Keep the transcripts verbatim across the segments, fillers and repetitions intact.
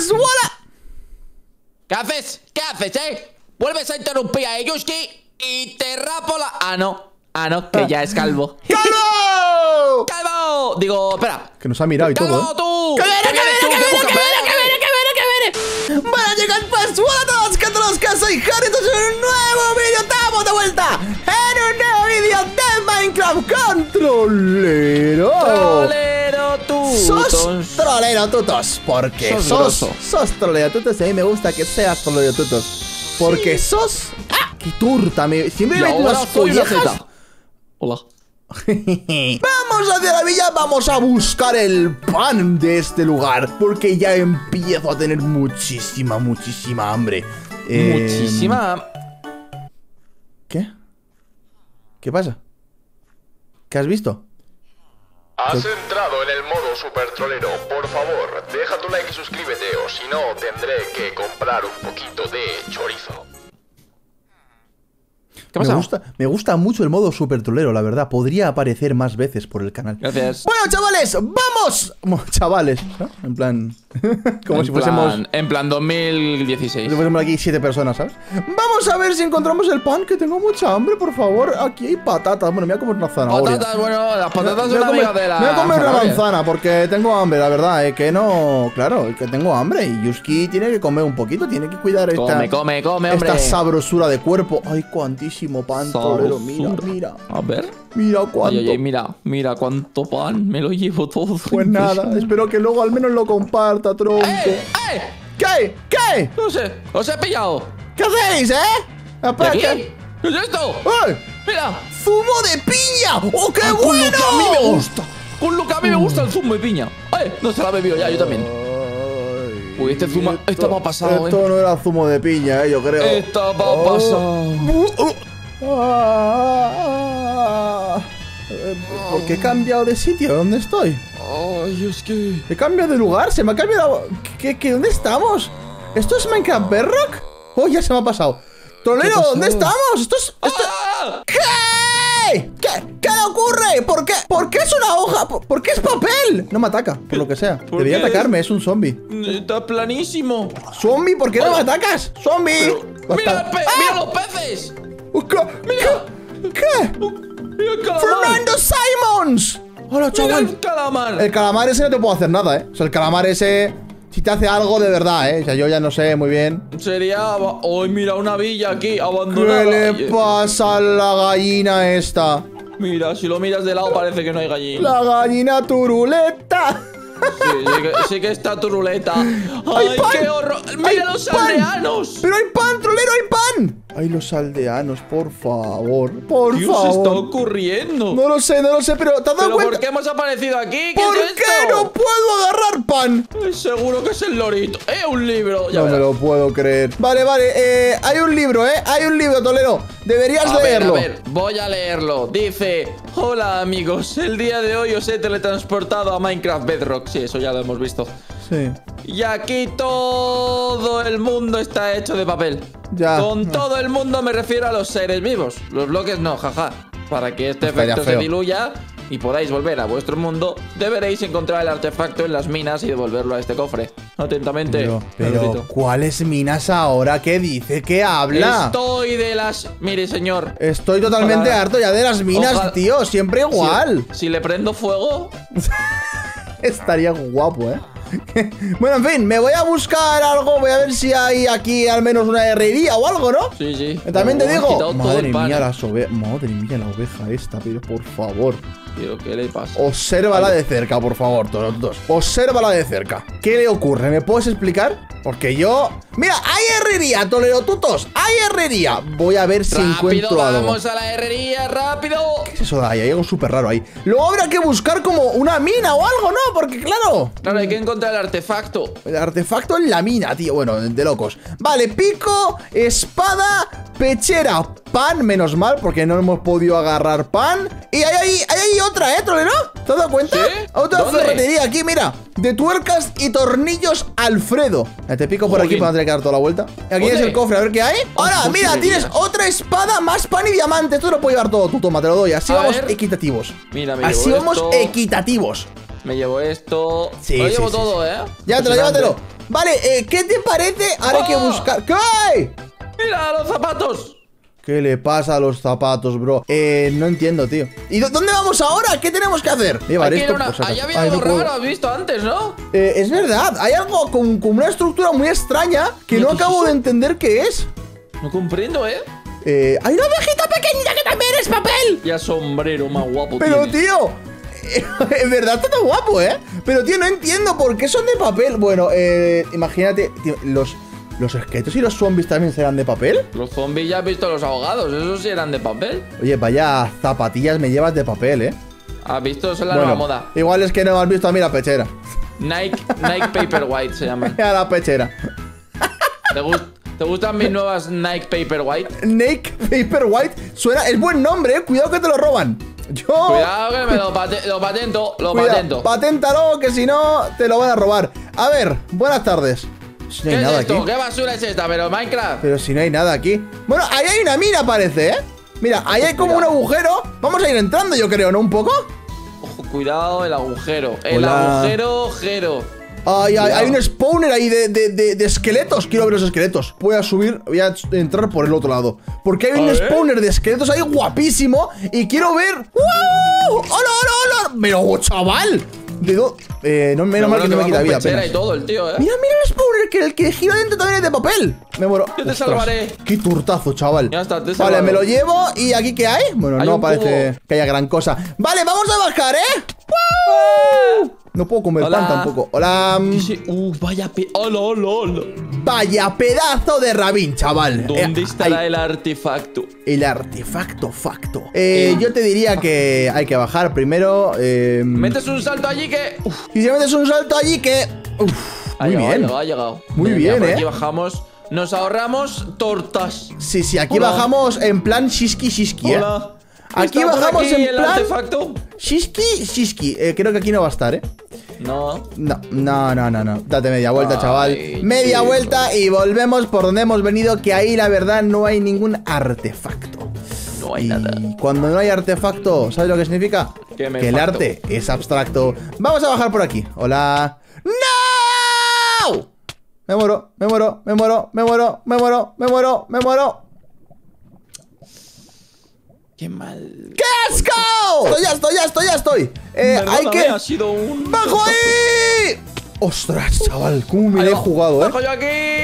¡Pascuala! ¿Qué haces? ¿Qué haces, eh? Vuelves a interrumpir a Yuski y te rapo la... Ah, no. Ah, no, que ya es calvo. ¡Calvo! ¡Calvo! Digo, espera. Que nos ha mirado y todo, ¡Calvo, ¿eh? tú! ¡Que viene, que viene, tú? que ¿Qué viene, buscas? que viene, que viene, que viene, que viene! ¡Van a llegar Pascuala a todos! ¡Que todos que soy Harry! ¡Esto es un nuevo vídeo! ¡Estamos de vuelta! ¡En un nuevo vídeo de Minecraft Controlero! ¡Trolero tutos! ¡Sos trolero tutos! Porque Sos sos, grosso. sos trolero tutos y a mí me gusta que seas trolero tutos. Porque Sí. sos... ¡Ah! ¡Qué turta! Me... Siempre Y me ahora las soy una collejas. zeta. Hola. Vamos hacia la villa, vamos a buscar el pan de este lugar. Porque ya empiezo a tener muchísima, muchísima hambre. Eh, Muchísima. ¿Qué? ¿Qué pasa? ¿Qué has visto? Has entrado en el modo super trolero. Por favor, deja tu like y suscríbete, o si no, tendré que comprar un poquito de chorizo. ¿Qué Me pasa? gusta, me gusta mucho el modo super trolero, la verdad. Podría aparecer más veces por el canal. Gracias. Bueno, chavales, vamos. Bueno, chavales, ¿no? En plan. Como en si fuésemos. Plan, en plan dos mil dieciséis. Si fuésemos aquí siete personas, ¿sabes? Vamos a ver si encontramos el pan, que tengo mucha hambre, por favor. Aquí hay patatas. Bueno, me voy a comer una zanahoria. Patatas, bueno, las patatas Me son voy a comer- amigas de la. Me voy a comer una zanahoria. manzana porque tengo hambre, la verdad. Es que no. Claro, que tengo hambre. Y Yuski tiene que comer un poquito, tiene que cuidar esta. Come, come, come, hombre. Esta sabrosura de cuerpo. Ay, cuantísimo pan, trolero. Mira, Sabrosura. mira. A ver. Mira cuánto. Ay, ay, ay, mira, mira cuánto pan. Me lo llevo todo. Pues nada, espero que luego al menos lo comparta, tronco. ¡Eh! ¡Eh! ¿Qué? ¿Qué? No sé, os he pillado. ¿Qué hacéis, eh? ¿De Espera, aquí? ¿qué? ¿Qué es esto? ¡Ay! Mira. ¡Zumo de piña! ¡Oh, qué Ah, bueno! Con lo que a mí me gusta. Con lo que a mí me gusta el zumo de piña. ¡Eh! No se la ha bebido ya, yo también. Ay, Uy, este zumo- esto me ha pasado, Esto eh. no era zumo de piña, eh, yo creo. Esto me ha Oh. pasado. Uh, uh. Ah, eh, ¿Por qué he cambiado de sitio? ¿Dónde estoy? Ay, es que. ¿He cambiado de lugar? ¿Se me ha cambiado? ¿Qué, qué, dónde estamos? ¿Esto es Minecraft Bedrock? Oh, ya se me ha pasado. Trolero, pasó? ¿dónde estamos? Esto es... Esto... ¡Ah! ¿Qué? ¿Qué? ¿Qué le ocurre? ¿Por qué? ¿Por qué es una hoja? ¿Por, por qué es papel? No me ataca, por lo que sea. ¿Por Debería qué? atacarme, es un zombie. Está planísimo. ¿Zombie? ¿Por qué no me Hola. atacas? ¡Zombie! Pero, ¡Mira, el Basta- pe- ¡Ah! ¡Mira los peces! ¿Qué? ¡Mira! ¿Qué? ¿Qué? ¡Mira el calamar! ¡Fernando Simons! ¡Hola, ¡Mira chaval! el calamar! El calamar ese no te puedo hacer nada, ¿eh? O sea, el calamar ese... Si te hace algo de verdad, ¿eh? O sea, yo ya no sé muy bien. Sería... ¡Ay, mira, una villa aquí, ¿Qué abandonada! le Ay, pasa a la gallina esta? Mira, si lo miras de lado parece que no hay gallina. La gallina turuleta. Sí, sí que, sí que está turuleta. ¡Ay, pan! qué horror! ¡Hay ¡Mira los pan! aldeanos! ¡Pero hay pan, trolero, hay pan! ¡Ay, los aldeanos, por favor! ¡Por ¿Qué os favor! está ocurriendo? No lo sé, no lo sé, pero ¿te has dado ¿Pero cuenta? por qué hemos aparecido aquí? ¿Qué ¿Por es qué esto? no puedo agarrar pan? Eh, Seguro que es el lorito. ¡Eh, un libro! Ya No me verás. lo puedo creer. Vale, vale, eh, hay un libro, ¿eh? Hay un libro, Toledo. Deberías A ver, leerlo. a ver, voy a leerlo. Dice: hola amigos, el día de hoy os he teletransportado a Minecraft Bedrock. Sí, eso ya lo hemos visto. Sí. Y aquí todo el mundo está hecho de papel. Ya. Con todo el mundo me refiero a los seres vivos. Los bloques no, jaja. Para que este Estaría efecto se feo. diluya y podáis volver a vuestro mundo, deberéis encontrar el artefacto en las minas y devolverlo a este cofre. Atentamente. Pero, pero Pedrito. ¿cuáles minas ahora? ¿Qué dice? ¿Qué habla? Estoy de las... Mire, señor. Estoy totalmente Ojalá. harto ya de las minas, Ojalá. tío. Siempre igual. Si, si le prendo fuego... Estaría guapo, ¿eh? Bueno, en fin, me voy a buscar algo. Voy a ver si hay aquí al menos una herrería o algo, ¿no? Sí, sí. También te Me han digo. quitado todo Madre el pan. mía, las ovejas. Madre mía, la oveja esta, pero por favor. Tío, ¿qué le pasa? Obsérvala de cerca, por favor, todos dos. Obsérvala de cerca. ¿Qué le ocurre? ¿Me puedes explicar? Porque yo... Mira, hay herrería, Toledo Tutos. Hay herrería. Voy a ver si ¡Rápido, encuentro algo. vamos a la herrería! ¡Rápido! ¿Qué es eso de ahí? Hay algo súper raro ahí. Luego habrá que buscar como una mina o algo, ¿no? Porque claro... Claro, hay que encontrar el artefacto. El artefacto en la mina, tío. Bueno, de locos. Vale, pico, espada, pechera, pan, menos mal, porque no hemos podido agarrar pan. Y hay ahí, hay ahí otra, ¿eh, Trolero? ¿Te has dado cuenta? ¿Sí? Otra ¿Dónde? ferretería aquí, mira. De tuercas y tornillos Alfredo. Ya te pico por aquí Jolín. para tener que dar toda la vuelta. Aquí ¿Dónde? es el cofre, a ver qué hay. Ahora, pues mira, sí, tienes diría. otra espada, más pan y diamante. Esto lo puedo llevar todo tú, toma, te lo doy. Así A vamos ver. equitativos. Mira, me Así llevo vamos esto. equitativos. Me llevo esto. Sí, Lo sí, llevo sí, todo, ¿eh? Ya, te lo Impresionante. llévatelo. Vale, eh, ¿qué te parece? Ahora hay que ¡Oh! buscar... ¿Qué? ¡Mira los zapatos! ¿Qué le pasa a los zapatos, bro? Eh, no entiendo, tío. ¿Y dónde vamos ahora? ¿Qué tenemos que hacer? Llevar Aquí esto, era una- pues, Ahí había Ay, algo no puedo. raro, has visto antes, ¿no? Eh, es verdad, hay algo con, con una estructura muy extraña que Mira, no ¿qué es acabo eso? de entender qué es. No comprendo, ¿eh? Eh, hay una ovejita pequeñita que también es papel. Ya sombrero más guapo Pero, tienes. tío, en verdad está tan guapo, ¿eh? Pero, tío, no entiendo por qué son de papel. Bueno, eh, imagínate, tío, los, los esqueletos y los zombies también serán de papel. Los zombies ya has visto los ahogados, esos sí eran de papel. Oye, vaya zapatillas me llevas de papel, ¿eh? ¿Has visto? Eso es la Bueno, nueva moda. igual es que no has visto a mí la pechera. Nike, Nike Paperwhite se llaman. A la pechera. ¿Te, gust- ¿Te gustan mis nuevas Nike Paperwhite? Nike Paperwhite suena, es buen nombre, ¿eh? Cuidado que te lo roban. Yo... Cuidado que me lo, pate- lo patento, lo Cuidado, patento. paténtalo, que si no te lo van a robar. A ver, buenas tardes. Si no ¿Qué hay es nada esto? aquí. ¿Qué basura es esta? ¿Pero Minecraft? Pero si no hay nada aquí. Bueno, ahí hay una mina, parece, ¿eh? Mira, ahí hay como un Cuidado. agujero. Vamos a ir entrando, yo creo, ¿no? Un poco. Ojo, cuidado, el agujero. El Hola. agujero, jero. Ay, ay, Cuidado. hay un spawner ahí de, de, de, de esqueletos. Quiero ver los esqueletos. Voy a subir, voy a entrar por el otro lado. Porque hay A un ver. spawner de esqueletos ahí guapísimo. Y quiero ver. ¡Wow! ¡Hola, hola, hola! Pero, chaval. ¿De dónde? Eh, no, menos mal que no me quita vida. Pechera apenas. y todo el tío, ¿eh? Mira, mira el spawner, que el que gira dentro también es de papel. Me muero. Yo te Ostras, salvaré. Qué turtazo, chaval. Ya está, te he Vale, salvado. me lo llevo. ¿Y aquí qué hay? Bueno, Hay no un parece cubo. que haya gran cosa. Vale, vamos a bajar, ¿eh? ¡Wow! No puedo comer Hola. pan tampoco. Hola. Sí, uh, vaya pe... ¡Hola, hola, hola! Vaya pedazo de rabín, chaval. ¿Dónde Eh, estará ay, el artefacto? el artefacto facto? Eh, yo te diría que hay que bajar primero. Eh, Metes un salto allí que... Uf, y si metes un salto allí que. Uf, ha muy llegado, bien. ha llegado, ha llegado. Muy Mira, bien, por ¿eh? Aquí bajamos. Nos ahorramos tortas. Sí, sí, aquí Hola. bajamos en plan shiski shiski, ¿eh? Hola. Aquí ¿Está por bajamos aquí en el plan artefacto? shiski shiski. Eh, creo que aquí no va a estar, ¿eh? No. No, no, no, no, no. Date media vuelta, Ay, chaval. Media chico. vuelta y volvemos por donde hemos venido, que ahí la verdad no hay ningún artefacto. No hay Y nada. cuando no hay artefacto, ¿sabes lo que significa? Que me el facto. arte es abstracto. Vamos a bajar por aquí. Hola. ¡No! Me muero, me muero, me muero, me muero, me muero, me muero, me muero. Qué mal. ¡Qué asco! Estoy, ya estoy, ya estoy, ya estoy. Eh, hay Perdóname, que... ha sido un... ¡Bajo ahí! ¡Ostras, chaval! ¿Cómo me Ahí la he va. jugado, eh? ¡Bajo yo aquí!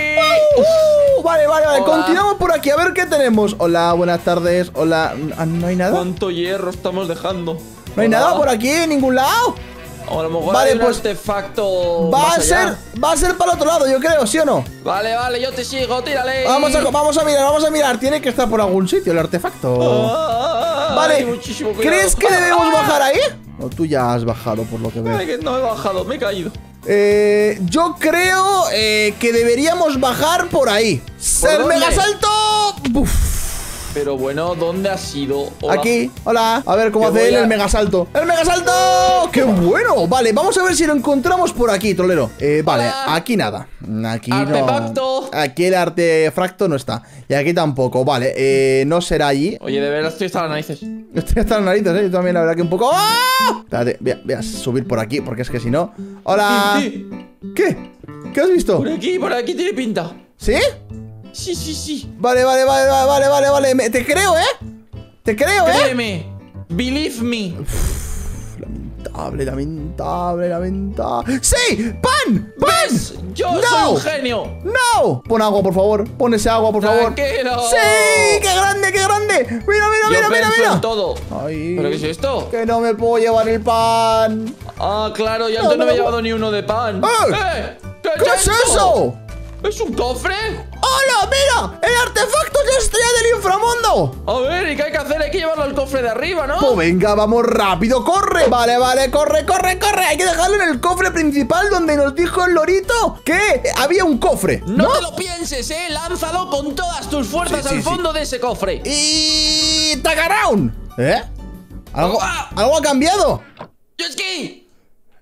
Uh, vale, vale, vale. Hola. Continuamos por aquí. A ver qué tenemos. Hola, buenas tardes. Hola. Ah, ¿no hay nada? ¿Cuánto hierro estamos dejando? ¿No hay Hola. nada por aquí en ningún lado? O a lo mejor Vale, hay un pues, artefacto Va más a ser, allá. va a ser para el otro lado, yo creo, ¿sí o no? Vale, vale, yo te sigo, tírale. Vamos a, vamos a mirar, vamos a mirar. Tiene que estar por algún sitio el artefacto. Ay, Vale. muchísimo cuidado. ¿Crees que Ah, debemos ah, bajar ahí? O tú ya has bajado, por lo que Ay, veo. que no he bajado, me he caído. Eh, yo creo eh, que deberíamos bajar por ahí. ¿Por ¡El dónde? mega salto! Buf. Pero bueno, ¿dónde has ido? Hola. Aquí, hola. A ver cómo Que hace voy él a- el mega salto. ¡El mega salto! ¡Qué bueno! Vale, vamos a ver si lo encontramos por aquí, trolero. Eh, vale, Hola. aquí nada. Aquí Artefacto. no. Aquí el artefacto no está. Y aquí tampoco. Vale, eh, no será allí. Oye, de verdad estoy hasta las narices. Estoy hasta las narices, eh. Yo también, la verdad que un poco. ¡Ah! Espérate, voy a, voy a subir por aquí, porque es que si no. ¡Hola! Sí, ¿Qué? ¿Qué has visto? por aquí, por aquí tiene pinta. ¿Sí? Sí, sí, sí. Vale, vale, vale, vale, vale, vale, vale. Me- te creo, ¿eh? Te creo, ¿eh? Créeme. Believe me. Lamentable, lamentable, lamentable. ¡Sí! ¡Pan! ¡Pan! ¿Ves? Yo ¡No! soy un genio. ¡No! Pon agua, por favor. Pon ese agua, por favor. Tranquilo. ¡Sí! ¡Qué grande, qué grande! ¡Mira, mira, Yo mira, mira, pienso mira! en todo. Ay, ¿Pero qué es esto? que no me puedo llevar el pan. Ah, claro, y No, antes no, no me he me llevado ni uno de pan. ¡Eh! ¡Eh! ¿Qué, ¿Qué es esto? eso? ¿Es un cofre? ¡Hola, mira! ¡El artefacto de estrella del inframundo! A ver, ¿y qué hay que hacer? Hay que llevarlo al cofre de arriba, ¿no? Pues venga, vamos rápido, corre. Vale, vale, corre, corre, corre. Hay que dejarlo en el cofre principal donde nos dijo el lorito que había un cofre. No, te lo pienses, ¿eh? Lánzalo con todas tus fuerzas Sí, sí, al sí. fondo de ese cofre. Y... ¡Tagaround! ¿Eh? ¿Algo, ¡Ah! ¿Algo ha cambiado? ¡Yoski!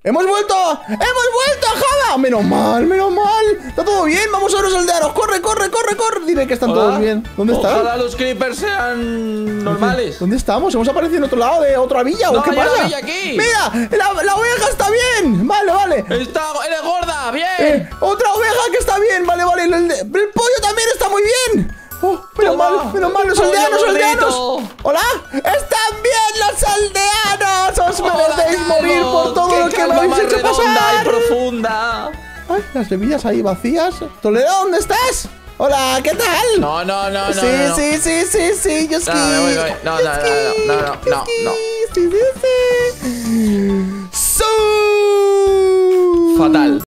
¡Hemos vuelto! ¡Hemos vuelto, Java! ¡Menos mal, menos mal! ¿Está todo bien? Vamos a ver los aldeanos. ¡Corre, corre, corre, corre! Dile que están Hola. todos bien. ¿Dónde están? Ojalá los creepers sean normales. ¿Dónde estamos? ¿Hemos aparecido en otro lado de otra villa? ¿O No, qué hay una pasa? villa aquí. ¡Mira! La, la oveja está bien! Vale, vale. Está, eres gorda, bien. Eh, otra oveja que está bien. Vale, vale. El, el pollo también está muy bien. Oh, menos Toma, mal, menos mal. Los pollo aldeanos, gordito. aldeanos. Hola. ¡Están bien los aldeanos! ¡Os Hola, merecéis morir Carlos. por todo Qué lo que me calma habéis más hecho redonda pasar! y profunda. Ay, las semillas ahí vacías. Toledo, ¿dónde estás? Hola, ¿qué tal? No, no, no, no. sí, no, no. sí, sí, sí, sí, yo No, me voy, me voy. No, no, no, no, no, no, no, no. Sí, sí, sí. So Fatal.